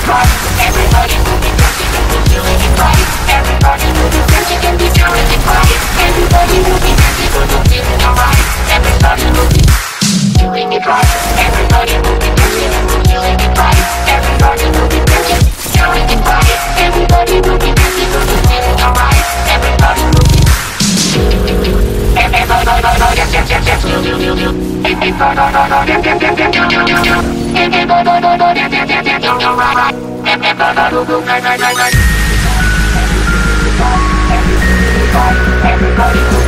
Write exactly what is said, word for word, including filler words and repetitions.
right. Everybody moving, dancing and we're doing it right. Everybody moving, dancing and we're doing it right. Everybody moving, dancing and we're feeling alright. Everybody moving, doing it right. Everybody moving, dancing and we're doing it right. Everybody moving, dancing, doing it right. Everybody moving, dancing and we're feeling alright. Everybody moving. Everybody, yes, yes, yes, yes, you, you, you, you. Everybody, yes, yes, yes, yes, you, you, you, you. Everybody, yes, yes, yes, yes, you, you, right, right. Everybody, right, right, right, right. Everybody.